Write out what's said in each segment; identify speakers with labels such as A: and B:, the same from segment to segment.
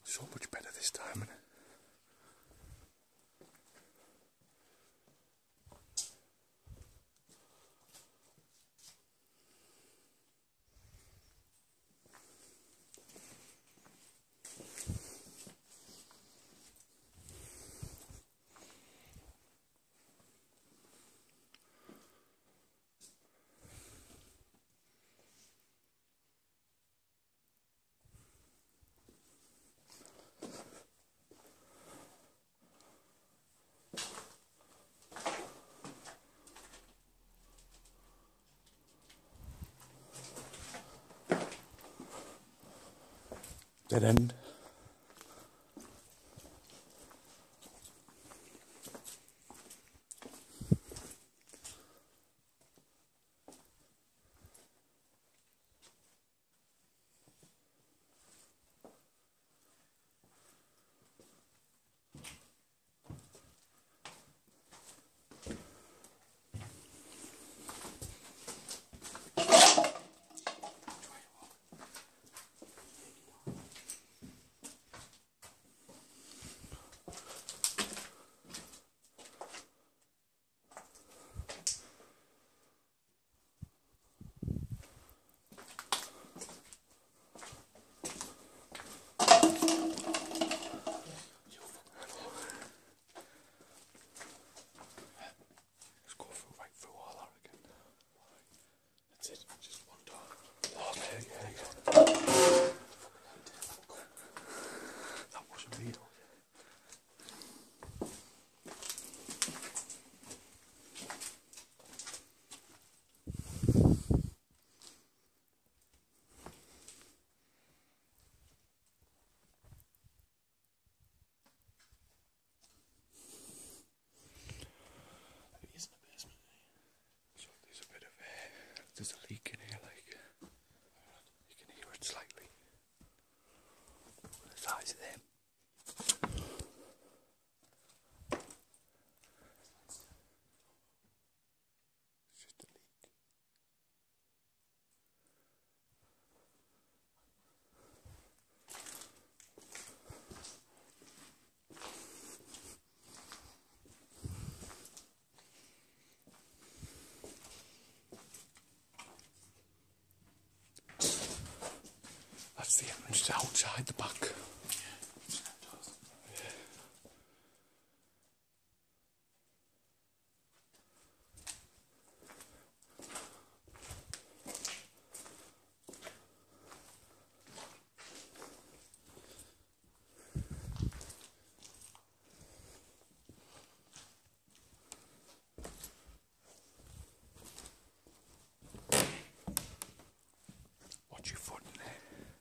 A: So much better this time. Dead end. There's a leak in here, like, you can hear it slightly. The size of them. It's just a leak. That's the entrance outside the back. Watch your foot in there.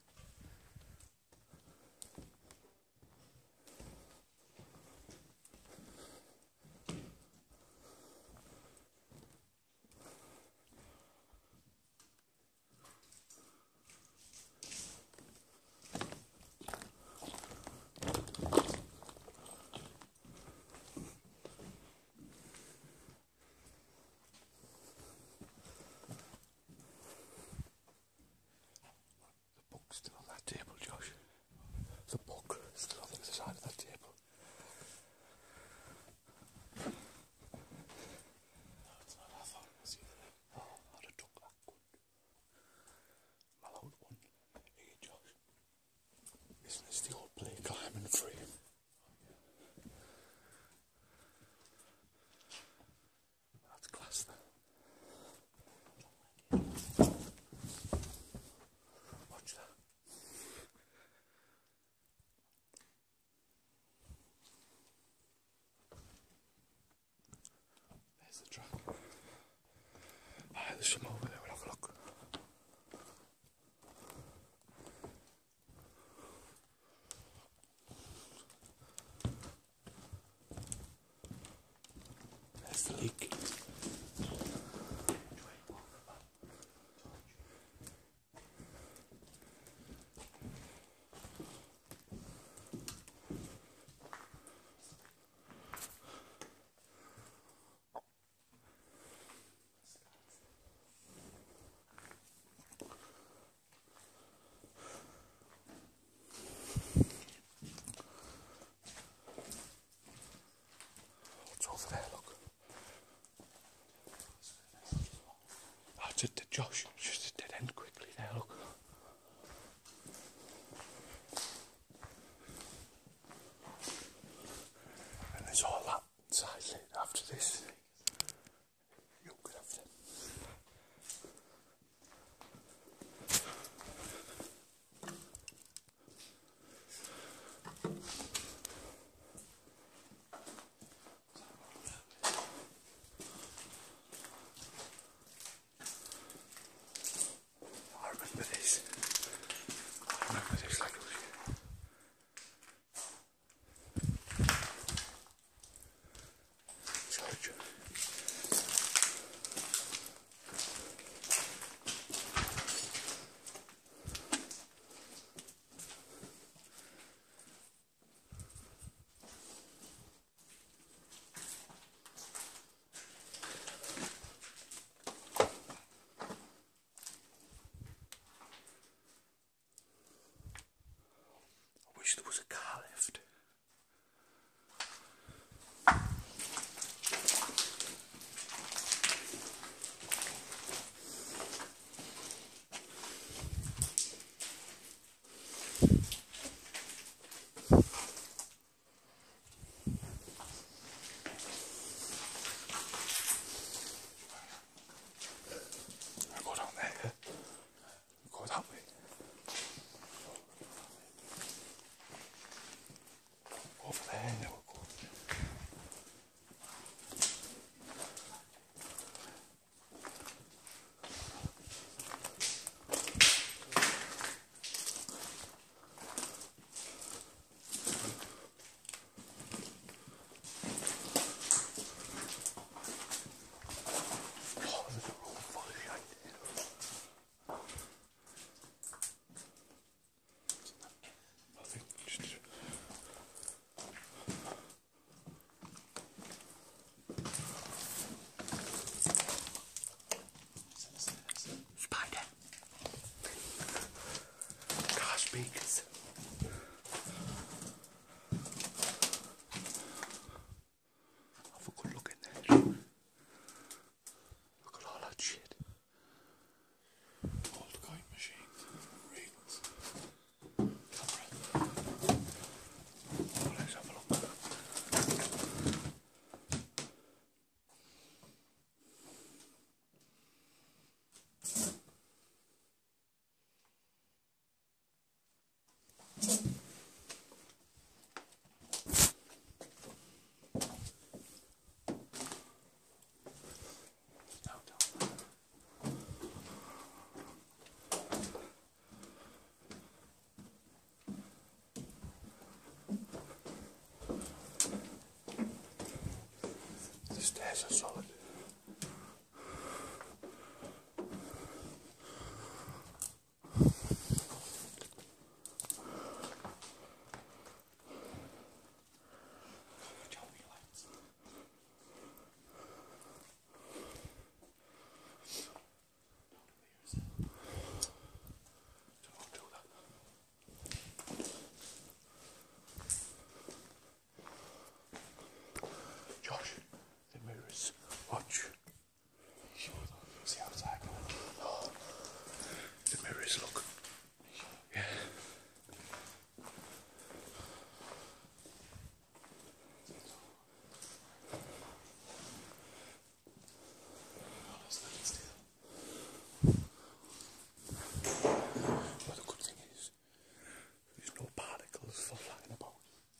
A: Still on that table, Josh. The book still on the other side of that table. No, it's not. I thought it was either. Oh, I'd have took that good. My old one. Here, Josh. Isn't this the old play climbing frame? That's class, then. Watch that. There's the track. There's some over there. We'll have a look. There's the leak. Josh, just a dead end quickly there, look. And there's all that side lit after this. You could have them. I remember this like it was George. I wish there was a car lift. I go down there. Go that way. Over there, now we'll go. Oh, there's a room full of shite. Nothing, just... Spider. Car speakers. Have a good look in there. Look at all that shit. Old coin machines. Reels. Camera. Oh, let's have a look. The stairs are solid. Don't do that. Josh, the mirrors. Watch. See outside. Oh, the mirrors, look. Yeah. Well, the good thing is, there's no particles flying about.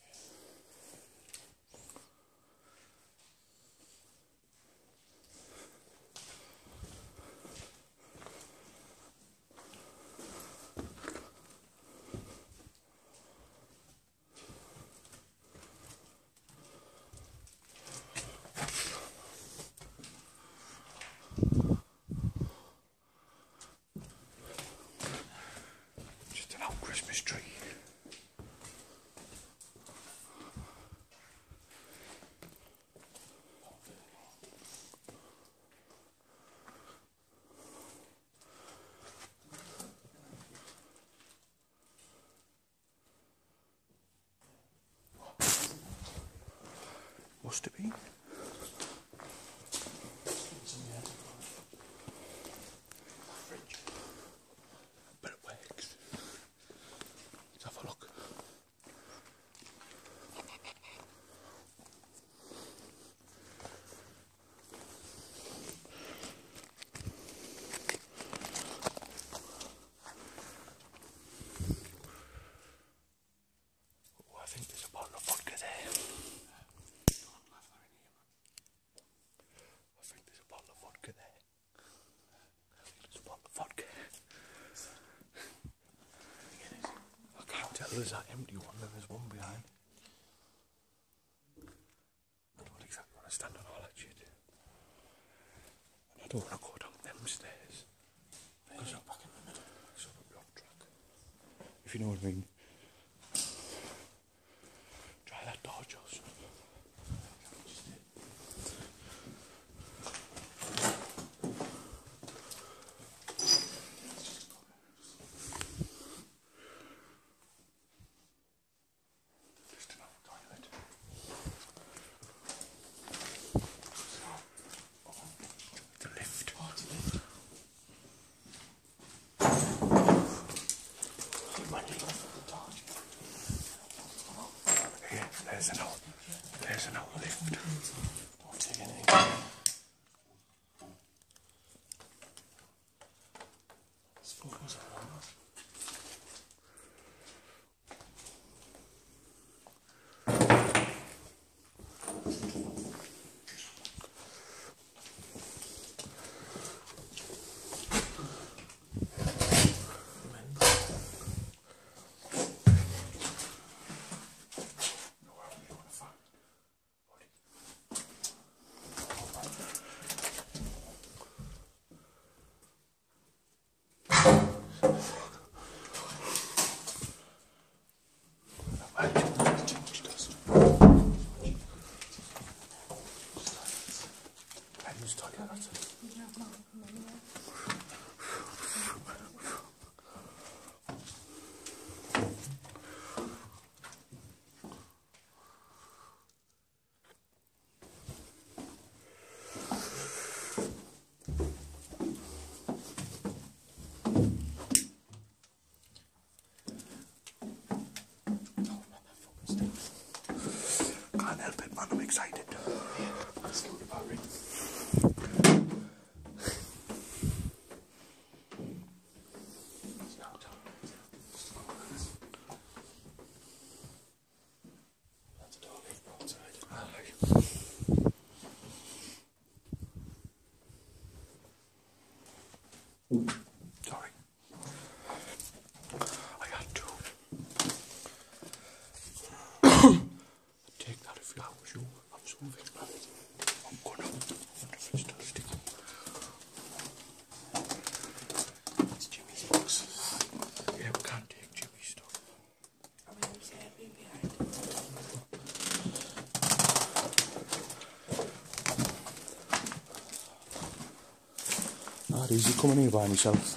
A: Just an old Christmas tree. Must have been. there's that empty one, then there's one behind. I don't exactly want to stand on all that shit. And I don't want to go down them stairs. Because I'm back in the middle. It's on a block track. If you know what I mean. Try that door, Josh. There's an old lift. Don't take anything. Let's focus on that. Can't help it, man, I'm excited. Yeah, let's go to Barry. Sorry. I had to. Take that if I was you. I'm so excited. I'm gonna. I wonder if it's still sticking. It's Jimmy's box. Yeah, we can't take Jimmy's stuff. I mean, it's heavy behind. Is he coming here by himself?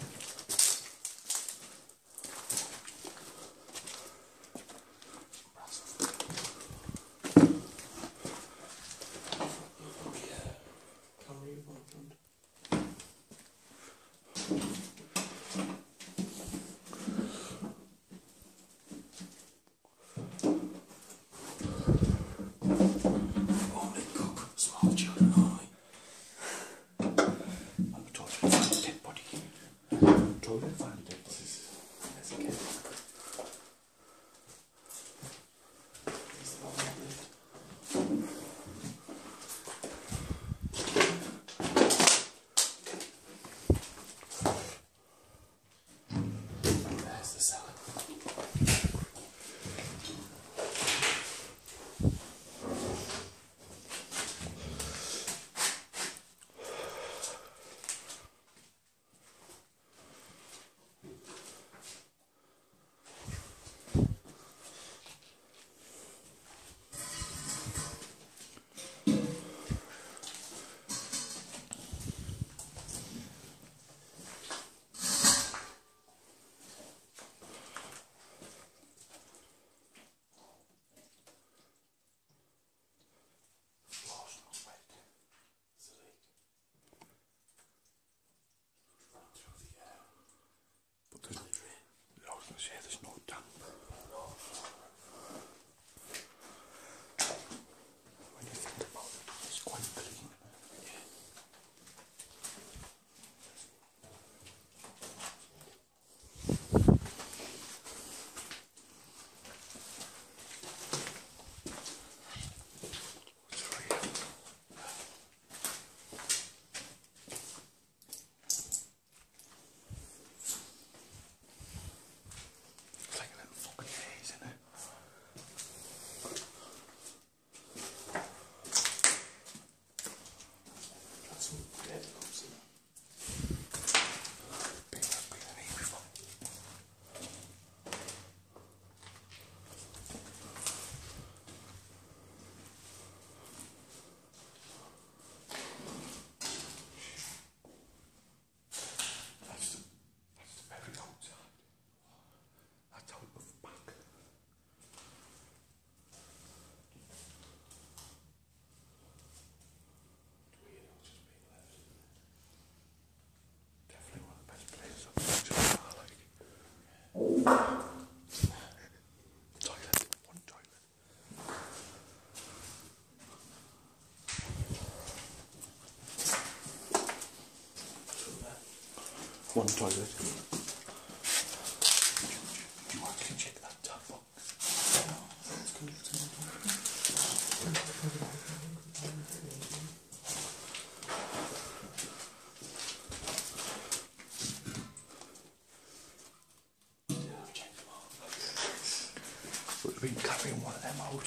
A: Yeah, there's no damp. When you think about it, it's quite clean. Yeah. What's for you? It's like a little One toilet. You actually check that tap box. Would have been carrying one of them out.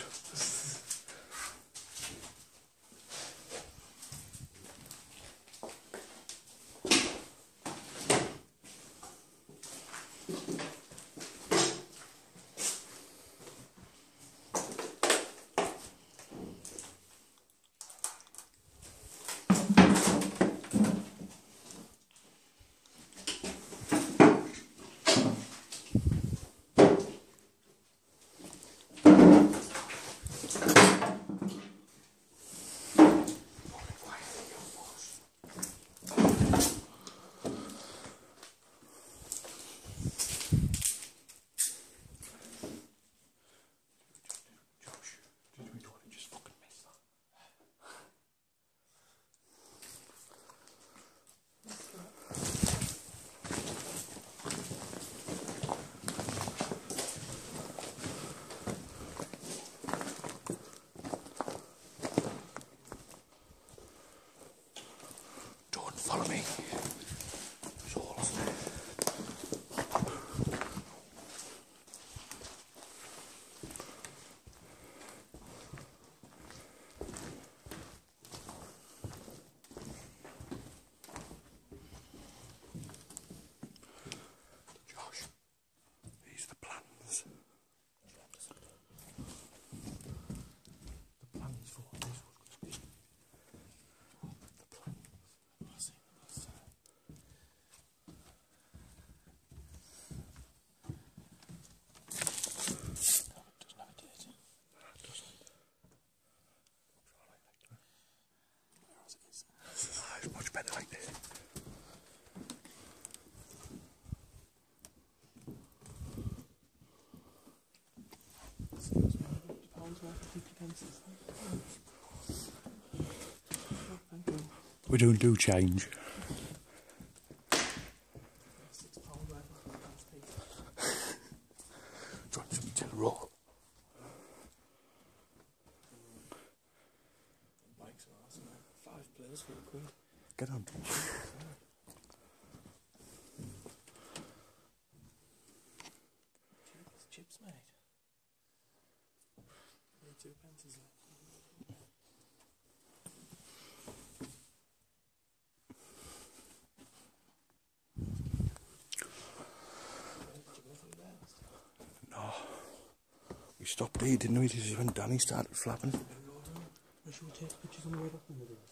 A: Follow me. Josh, these are the plans. The plans for what this was going to be. The plans. I see. It's much better like this. We don't do change. Trying to tell a roll.
B: Bikes are awesome, man. 5 players for a quid.
A: Get on.
B: Chips, mate. 2 pence is that?
A: No. We stopped here, didn't we? This is when Danny started flapping.
B: We should take pictures on the way back in the days.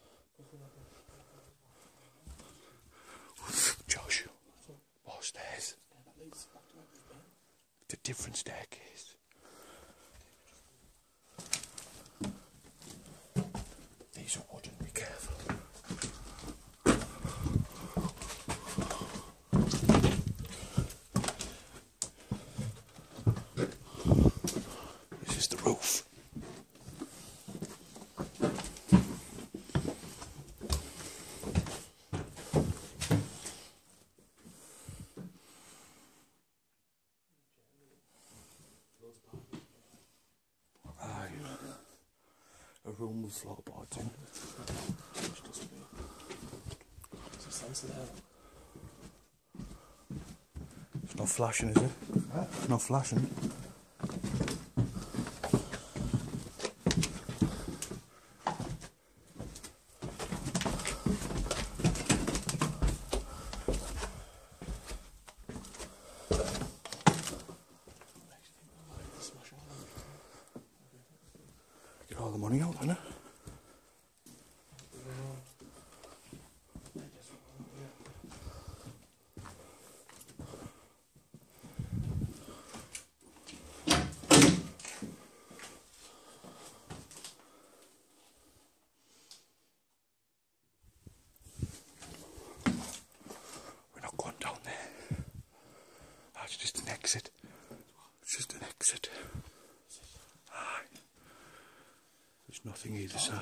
A: Josh, what's theirs? It's a different staircase. These are wooden, be careful. This is the roof. A room with floorboards in.
B: There's a sensor there.
A: It's not flashing, is it?
B: Huh?
A: It's not flashing. Get all the money out, innit? We're not going down there. That's just an exit. It's just an exit. Aye. There's nothing either side.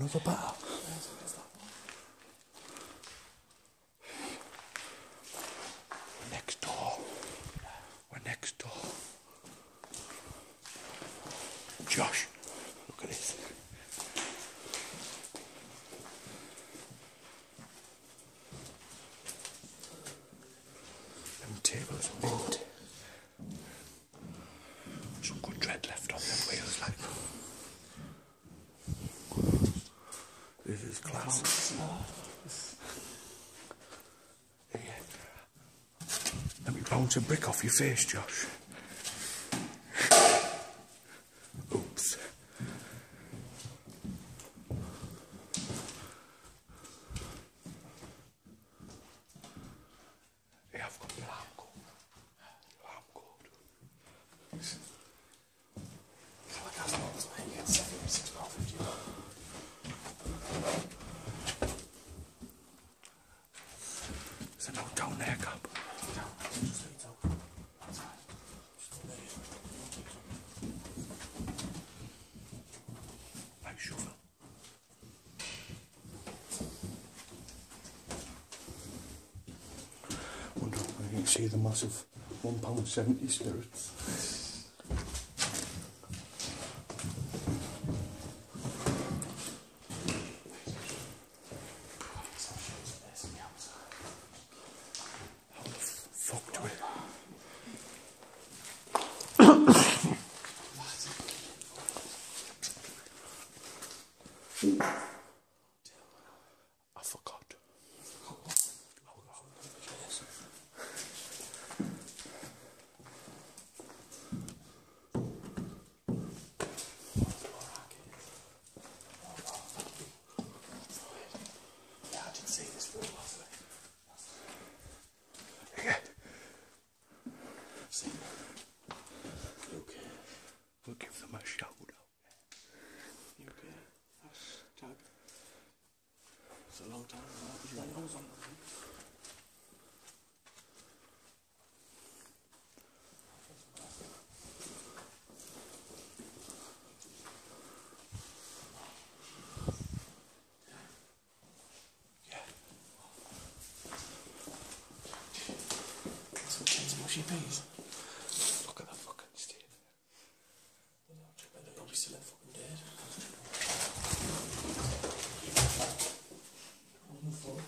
A: another bar.
B: Where's that one?
A: We're next door. We're next door. Josh, look at this. Them tables are mint. Some good dread left on them wheels, like. This is class. Yeah. Let me bounce a brick off your face, Josh. Oops. Yeah, I've got the alarm code. Alarm code.
B: So like that's not mate. You get £76.50.
A: There's a note down there, Cap.
B: Just wait till. That's fine. Just don't let
A: Nice shovel. Wonder if I can see the massive £1.70 spirits. How the fuck do we... I forgot.
B: Yeah, I did see this for last week.
A: Yeah.
B: See. Okay.
A: We'll give them a shout out.
B: You okay? Hashtag. It's a long time now. Did you write yours on the thing? Let's go change some mushy peas.
A: Look at the fucking state.
B: You'll be still in fucking dead. On the floor.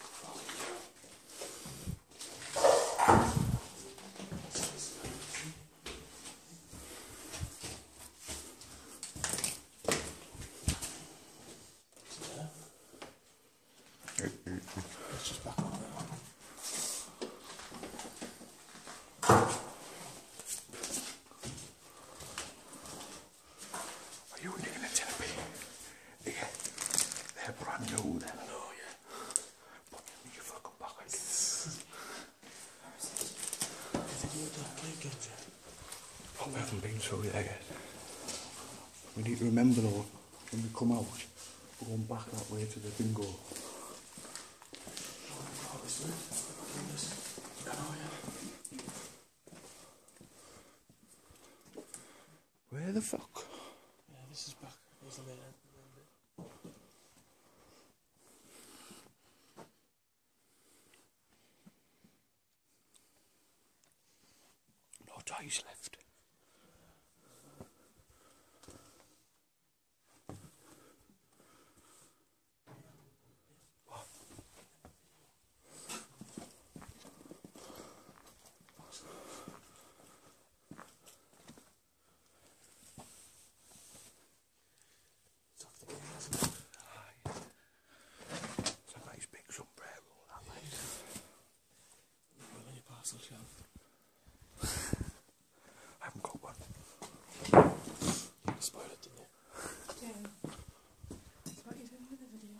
B: It's just back on there.
A: Are you digging a therapy? Yeah. They're brand new then.
B: Oh, yeah.
A: Put them in your fucking pocket.
B: Did you play games yet?
A: Oh, we haven't been through there yet. We need to remember though, when we come out, we're going back that way to the bingo.
B: Oh, this way. This. Oh, yeah.
A: Where the fuck?
B: Yeah, this is back. Here's the main bit.
A: No ties left. What?
B: It's off the game, isn't it?
A: It's a nice big sombrero, that like.
B: Well, in your parcel shelf.
A: I haven't got one.
B: You spoiled it, didn't you?
C: Yeah. That's what you're doing with the video.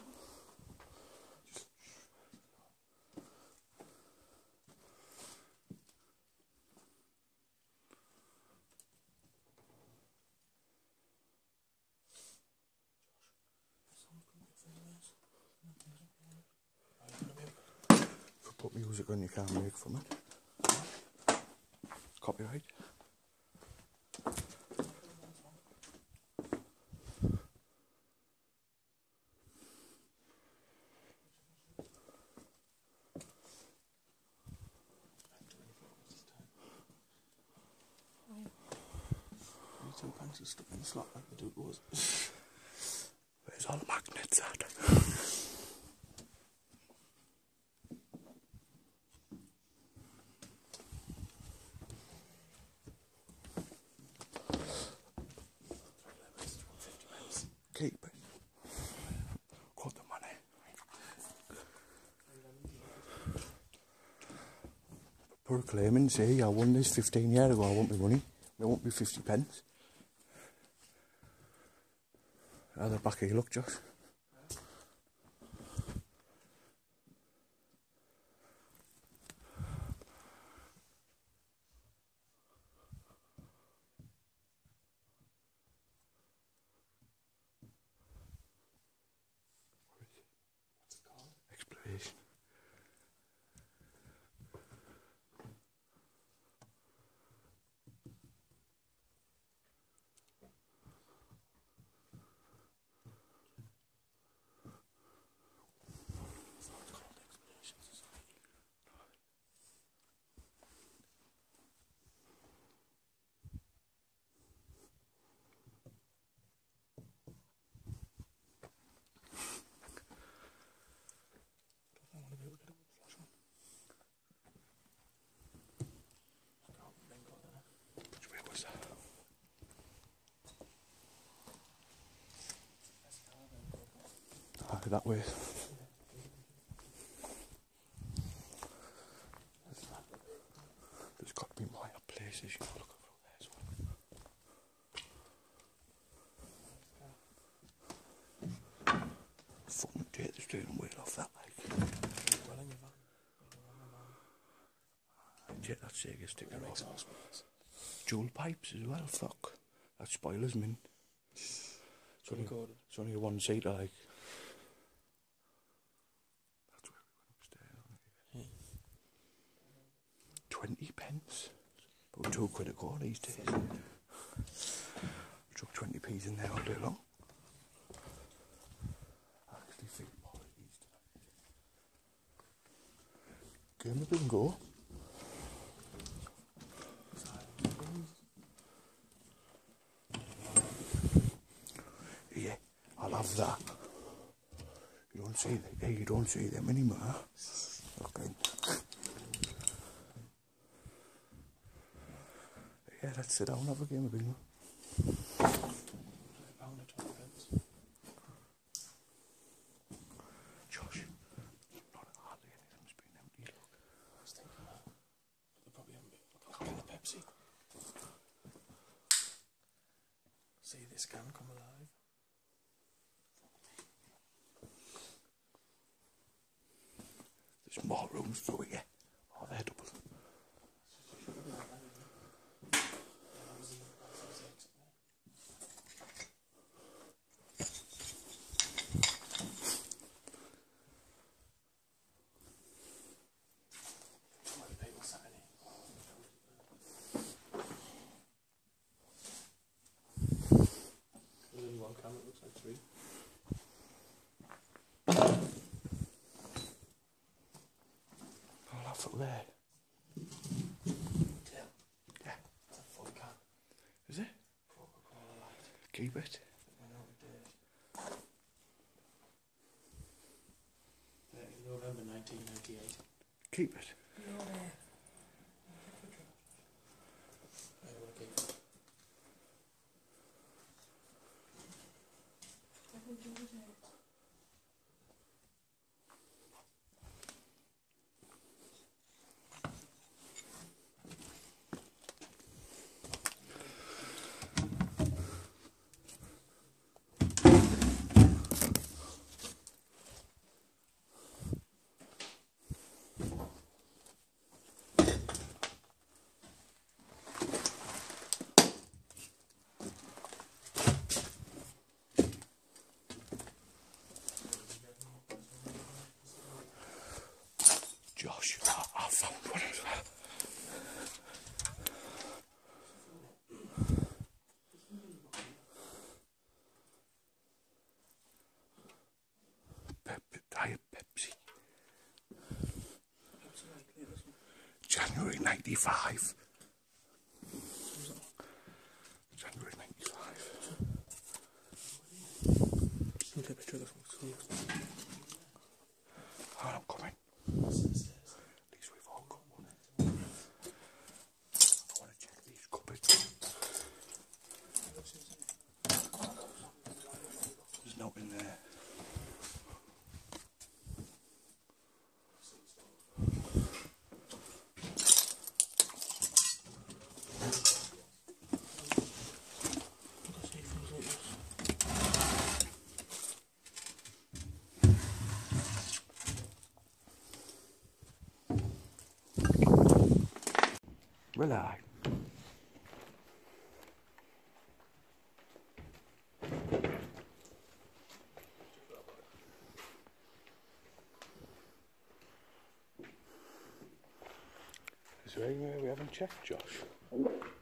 A: If you put music on, you can't make from it. Copyright.
B: £2 is stuck in the slot like the dude was.
A: Where's all the magnets at? Keep it. Got the money. Put a claim in, say, I won this 15 years ago, I want my money. It won't be 50p. At the back of your luck, Josh.
B: What's it called?
A: Exploration.
B: It's not called Exploration Society. I want to be able to get a good flash on. I can't think of that.
A: Which way was that? That way. There's got to be more places you can look through there as well. Fucking take the steering wheel off that, like.
B: Well in your van.
A: Take that Sega sticker
B: It
A: off.
B: makes hospitals.
A: Dual pipes as well, fuck. That spoilers, man. It's only,
B: Recorded.
A: it's only a one-seater, like. That's where we went upstairs.
B: Yeah.
A: 20p. About £2 a go these days. Chuck 20p's in there all day long. I actually feel more at ease tonight. Game of bingo. Yeah, I love that. You don't see them. Yeah, you don't see them anymore. Okay. Yeah, let's sit down, have a game of bingo.
B: £1 or 20p.
A: Josh, not hardly anything's been empty, look.
B: I was thinking that. They probably haven't been. Look, I'll get the Pepsi. See this can come alive.
A: There's more rooms through here. Oh, they're double.
B: There's only one camera, it looks like 3.
A: Oh, that's up there.
B: Yeah.
A: Yeah.
B: It's a full can.
A: Is it?
B: Coca-Cola Light.
A: Keep it.
B: It went out of date. 30 November 1998.
A: Keep it.
C: You're there.
B: I want to keep it.
C: I think you would have.
A: Josh, I found one as well. Diet Pepsi. January 95. January 95. out in there. Relax. Is there anywhere we haven't checked, Josh?
B: See,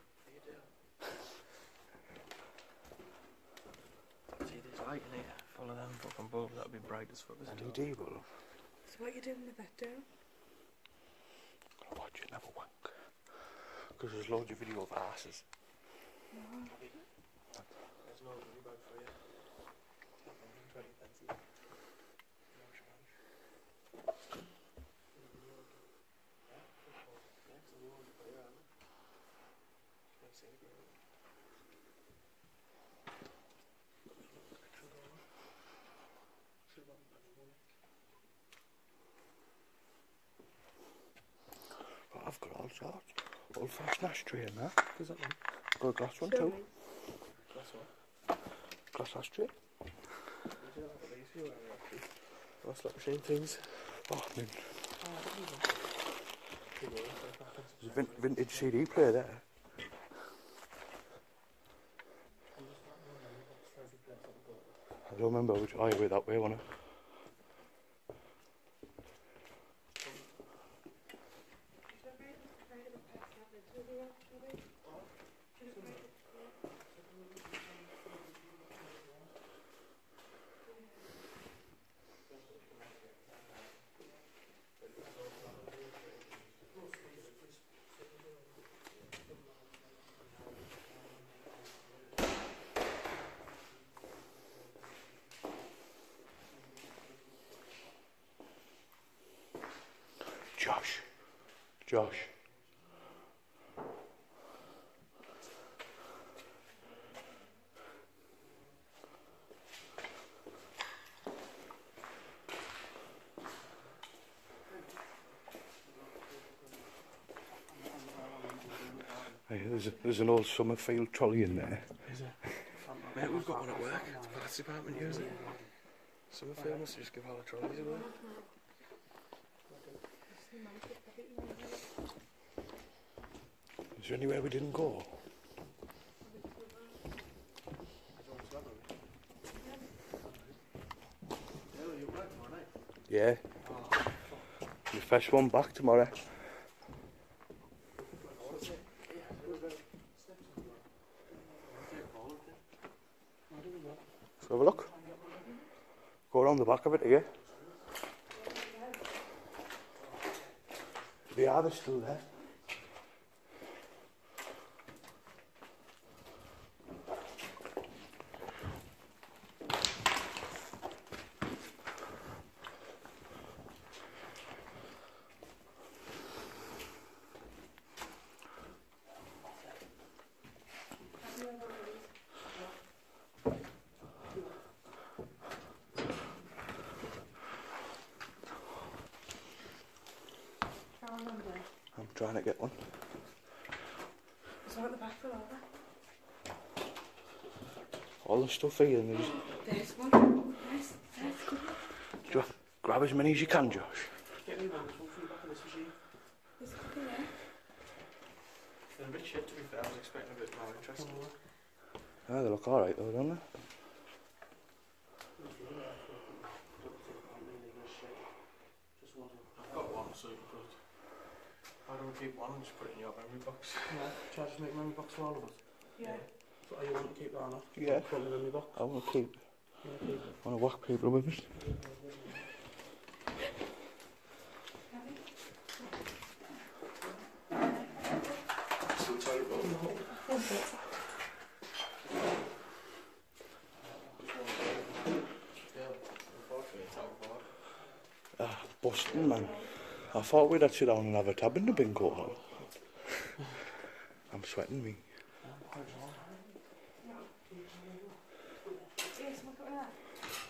B: there's light in here. Follow them fucking bulbs, that'd be bright as fuck.
A: LED bulb.
C: So what are you doing with that down?
A: Gonna watch it and have a wank. Because there's loads of video of asses.
C: No.
B: There's no money bag for you. 20 pence each.
A: But I've got all sorts. Old fashioned ashtray and that.
B: Is that one?
A: Got a glass one
C: Show
A: too.
C: me.
B: That's one.
A: Glass ashtray.
B: That's like machine things.
A: Oh, I mean, there's a vintage CD player there. I don't remember which. Oh, yeah, wait, that way, wasn't it? Josh. Hey, there's an old Summerfield trolley in there.
B: Is it? Mate, we've got one at work. The parts department use it. Summerfield must just give all the trolleys away.
A: Is there anywhere we didn't go? Yeah. The fresh one back tomorrow. Let's have a look. Go around the back of it again. They are still there. I'm trying to get one.
C: Is that at the back for all that?
A: All the stuff here and there's...
C: There's one. Nice. That's good.
A: Just grab as many as you can, Josh.
B: Get me one, there's one for you back in this machine.
C: There's a couple there.
B: They're a bit shit to be fair, I was expecting a bit more interesting.
A: Oh, they look alright though, don't they?
B: I've got one, so good. Why don't we keep one and just put it in your memory box? Yeah, shall I just make a memory box for all of us?
C: Yeah.
B: So are you want to keep that or not?
A: Yeah.
B: Put it in the memory box.
A: I want to keep...
B: Yeah, keep it.
A: I want to whack people with it.
B: Still terrible.
A: Busting, man. I thought we'd had to sit down and have a tab in the bingo hall. I'm sweating me.
C: Yes, look at that.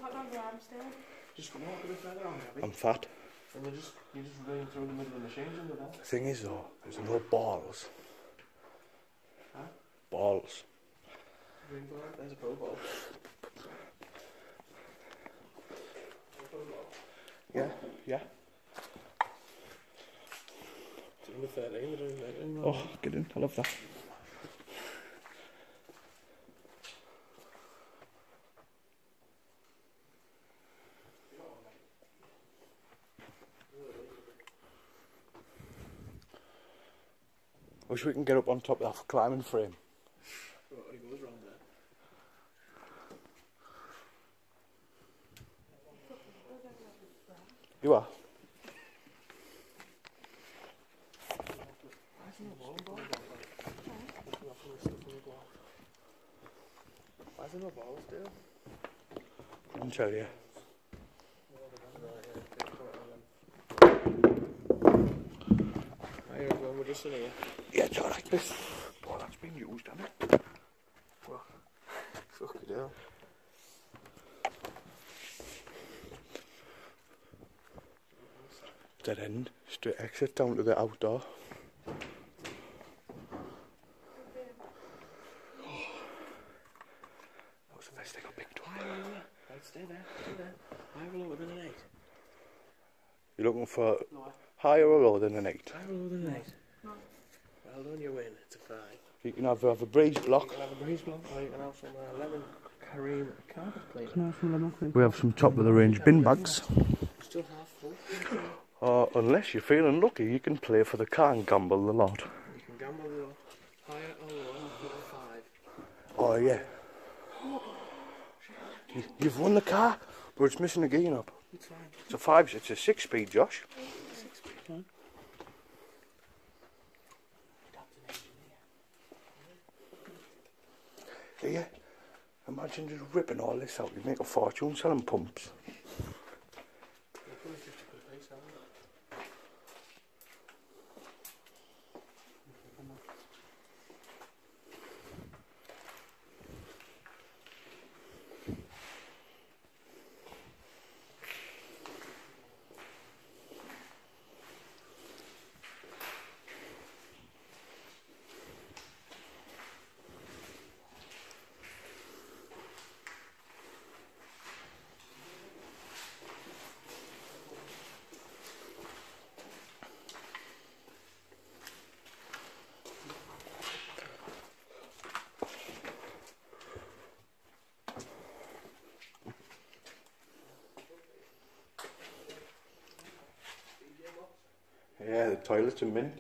C: quite long your arm still.
B: Just walk a bit further on, Gabby.
A: I'm fat.
B: And you just running through the middle of the machines under there.
A: The thing is though, there's no balls.
B: Huh?
A: Balls.
B: Green ball, there's a pro ball.
A: Yeah, yeah.
B: It's number 13, they're doing that.
A: Oh, get in, I love that. Wish we can get up on top of that climbing frame.
B: What goes wrong there?
A: You are?
B: Why isn't there a bowling ball? Why isn't there a ball still?
A: I'll tell you.
B: We're just in here.
A: Yeah, it's alright this. Oh, that's been used, hasn't it?
B: What? Fuck it hell.
A: Dead end, straight exit down to the outdoor. That was the best thing I picked up.
B: Right, stay there. Higher or lower than an 8?
A: You're looking for
B: Lower.
A: higher or lower than an 8?
B: Higher or lower than an 8?
C: No.
B: Well done, you win. It's a 5.
A: You can have a breeze
B: You
A: block.
B: can have a breeze block or you can have some lemon Kareem carpet cleaner.
A: We have some top of the range bin bags.
B: Still half full.
A: Or unless you're feeling lucky, you can play for the car and gamble a lot.
B: You can gamble the higher or lower than 5.
A: Oh yeah. You've won the car, but it's missing a gear knob.
B: It's fine.
A: It's a 5, it's a 6-speed, Josh.
B: 6 speed.
A: Yeah. Imagine just ripping all this out. You make a fortune selling pumps. Yeah, the toilets are mint.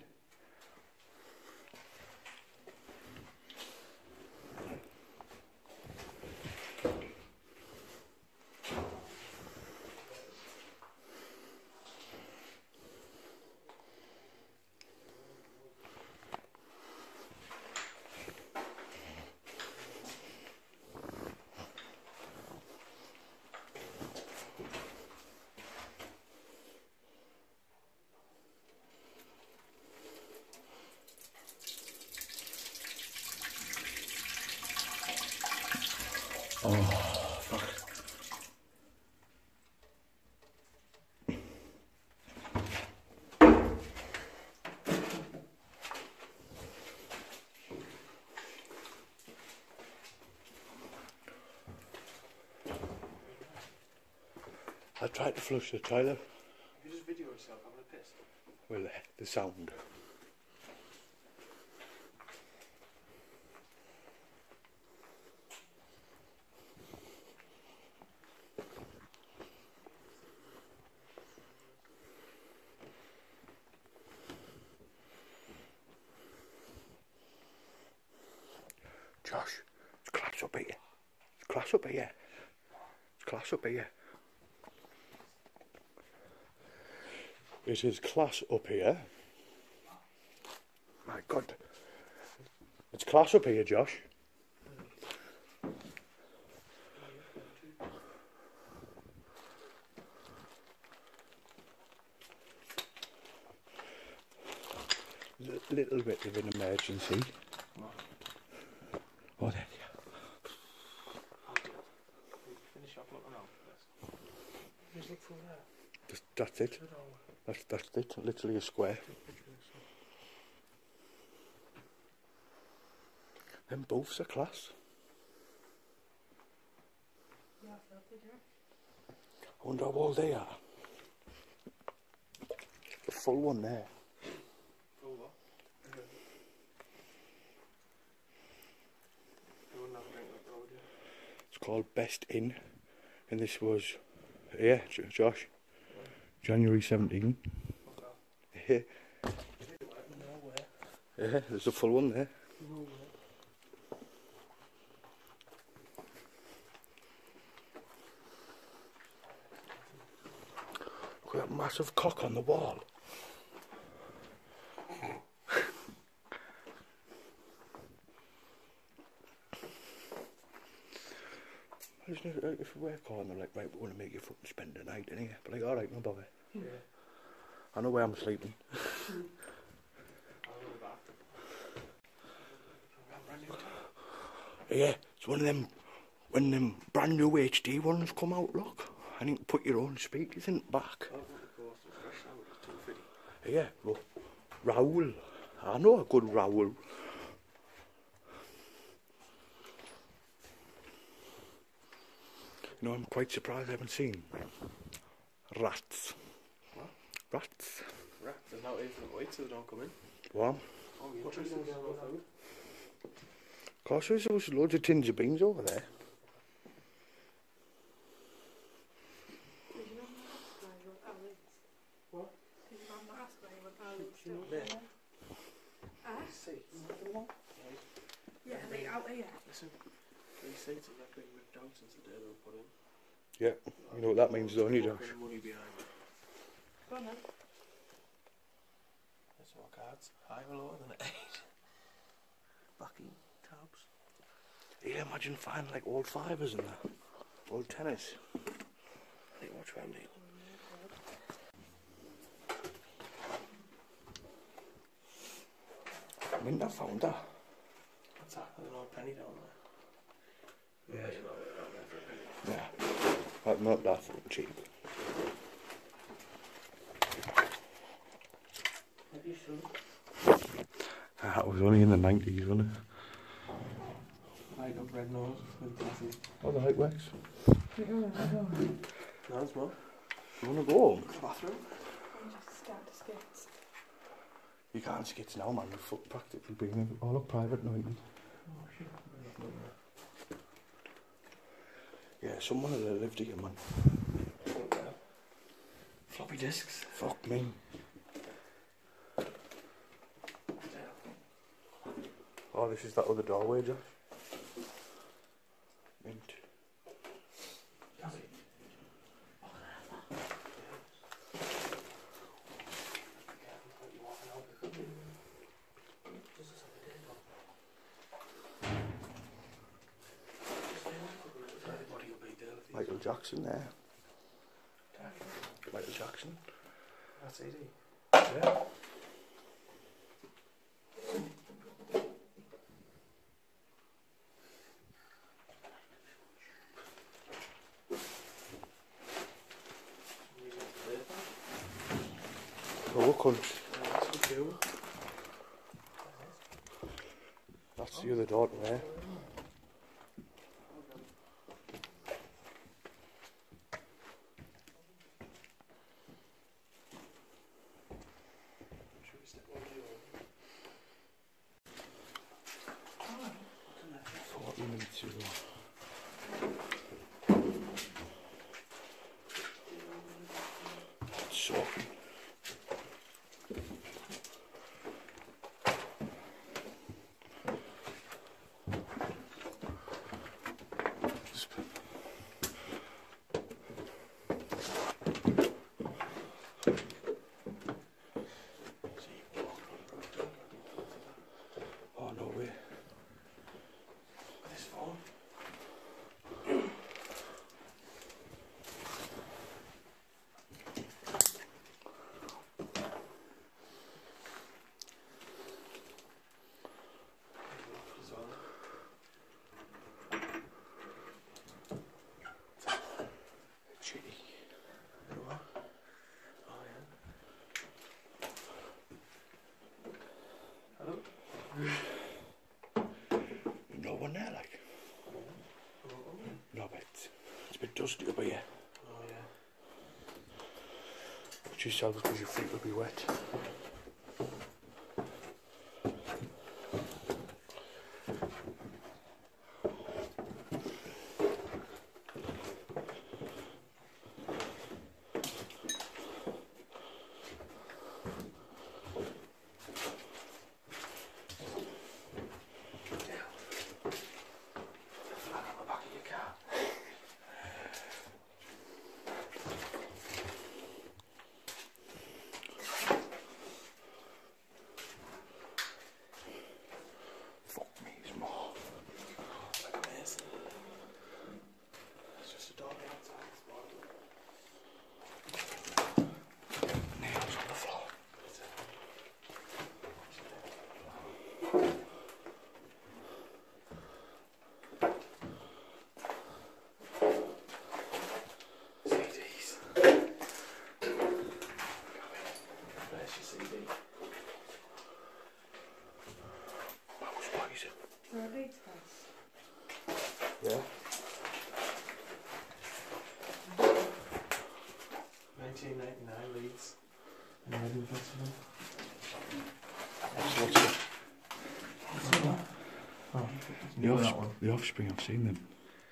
A: Oh, fuck. I tried to flush the toilet.
B: You just video yourself having a piss.
A: Well, the sound. Josh, it's class up here. It's class up here. It's class up here. It is class up here. My God. It's class up here, Josh. Little bit of an emergency. Oh, there.
B: Finish off looking around.
A: That's it. That's it. Literally a square. Them booths are class.
C: Yeah, filthy, do.
A: I wonder how old they are. The full one there.
B: Oh, what? I wouldn't have a drink like that, would you?
A: It's called Best Inn, and this was, yeah, Josh, January 17. Yeah,
B: No way.
A: yeah, there's a full one there.
B: No way.
A: Look at that massive cock on the wall. If we work on, they're like, right, we want to make you fucking spend the night, innit? But like, alright, no bother.
B: Yeah.
A: I know where I'm sleeping.
B: I'll go back. Brand new tab.
A: Yeah, it's one of them brand new HD ones come out, look. And you can put your own speakers in the back.
B: I want to go off the fresh now, it's 250.
A: Yeah, look. Raoul. I know a good Raoul. You know, I'm quite surprised I haven't seen rats.
B: What?
A: Rats.
B: Right, there's no even wait till they don't come in.
A: What?
B: Oh, you're interested in small food?
A: Of course, there's loads of tins of beans over there.
C: Did you not ask why you want Alex?
B: What?
C: Did you not ask why you want Alex still?
B: There.
C: Ah?
B: Seats.
C: Yeah, they out here.
B: Listen, these seats have not been ripped out since the day they were put in.
A: Yeah, you know what that means, don't you, Josh?
B: Fucking money behind it.
C: Go on then.
B: There's more cards. Higher or lower than 8. Backing tabs.
A: Yeah, imagine finding like old fibres and that. Old tennis.
B: Hey, watch around me.
A: I mean, I found that.
B: What's that? There's an old penny down there.
A: Yeah.
B: There's an old down there for a penny.
A: Yeah. That's not that fucking cheap.
B: Maybe you should.
A: That was only in the 90s, wasn't it?
B: I got red nose with glasses.
A: Oh, the light works.
B: No, it's more.
A: You want to go home?
B: Bathroom.
C: I'm just scared to skits.
A: You can't skits now, man. You're fucking practically being all up private now, ain't you?
B: Oh, shit.
A: Yeah, someone would have lived here, man.
B: Floppy disks.
A: Fuck me. Oh, this is that other doorway, Josh. Mint. Michael Jackson there. Michael Jackson.
B: That's easy.
A: Yeah. Oh, what country? That's the other door there. So one there, like?
B: Oh,
A: No, but it's a bit dusty up here.
B: oh yeah.
A: Watch yourself because your feet will be wet. Fuck me, it's more.
B: Like a mess. It's just a dog outside.
A: Nails on the floor.
B: CDs. There's your CD.
A: Mouse poison.
C: For a Leeds place.
A: Yeah?
B: 1999 Leeds. And Reading Festival.
A: What's it?
B: Oh,
A: The Offspring, I've seen them.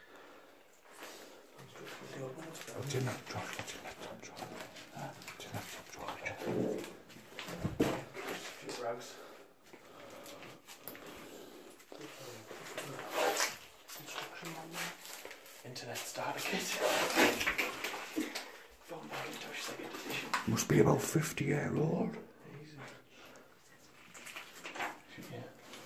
A: What's in that trash? What's in that top drawer? What's in that top drawer?
B: A few rags. Construction manual. Internet starter kit. Phone Macintosh second edition.
A: Must be about 50-year-old.
B: Easy. Yeah.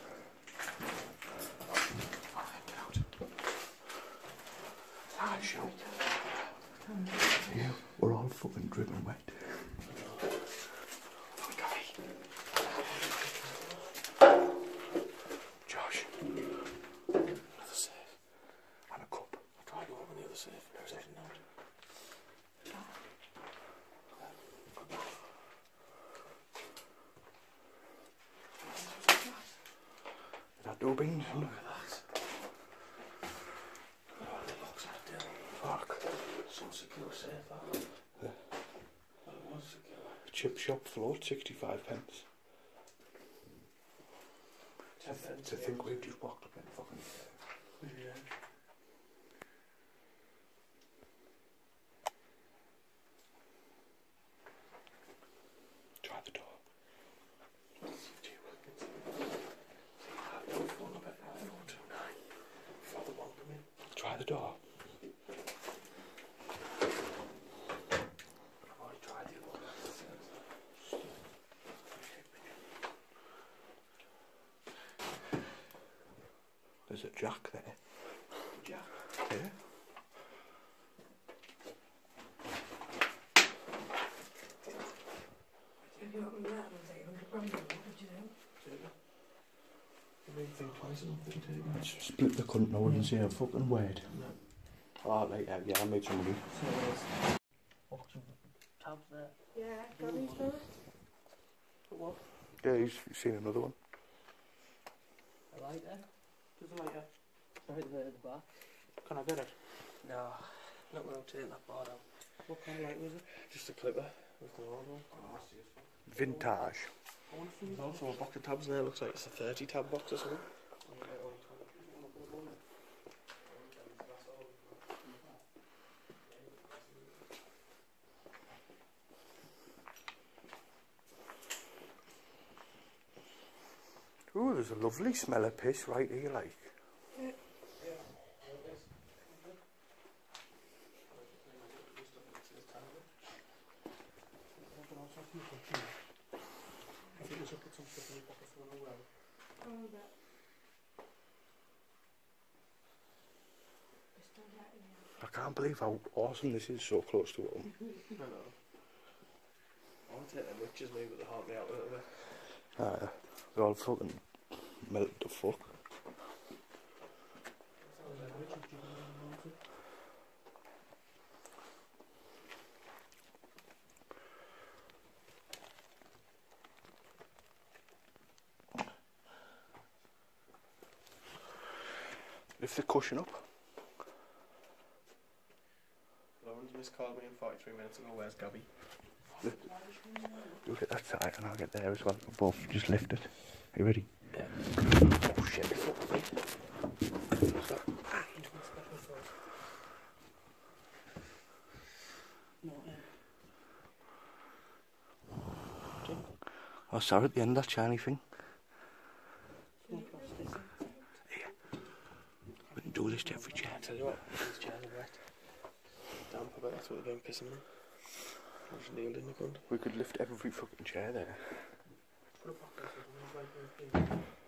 A: Ah, shoot. Yeah, we're all fucking dripping wet. Josh.
B: Another safe.
A: And a cup.
B: I tried to open the other safe. There's nothing out.
A: Is that door beans?
B: Look at that. Oh, the lock's out there.
A: Fuck.
B: Some secure safe, that.
A: Yeah.
B: Well, it was secure.
A: Chip shop float, 65 pence. To think we've just walked up in fucking...
B: Yeah.
A: Try the door. Try the door. There's a jack there.
B: Jack.
A: Yeah.
C: If you open that and say 100 grand, what would you do?
B: You make things twice enough, didn't you?
A: Split the cunt, I wouldn't say a fucking word.
B: No.
A: Oh, like, yeah, I made some money.
B: So there's box of tabs there.
C: Yeah, got these for it.
B: But what?
A: Yeah, you've seen another one.
D: A lighter?
B: There's a lighter.
D: Right there at the back.
B: Can I get it?
D: No, not when I'm taking that bar out.
B: What kind of light was it? Just a clipper with the logo.
A: Vintage.
B: There's also a box of tabs there. Looks like it's a 30 tab box or something.
A: Ooh, there's a lovely smell of piss right here, like.
C: Oh, that. It's still that in there.
A: I can't believe how awesome this is so close to home.
B: I know. I want to take the witches maybe, but they help me out a little bit.
A: They're all fucking melted to fuck. Lift the cushion up.
B: Lauren's miscalled me in 43 minutes ago. Where's Gabby?
A: You get that side and I'll get there as well. Both just lift it. Are you ready?
B: Yeah.
A: Oh shit. Oh, sorry, at the end of that shiny thing. Yeah. We can do this to every chair.
B: Tell you what, these chairs are wet. Damp, I bet that's what they're going pissing on. I just nailed in the cunt.
A: We could lift every fucking chair there.
B: Put a pocket in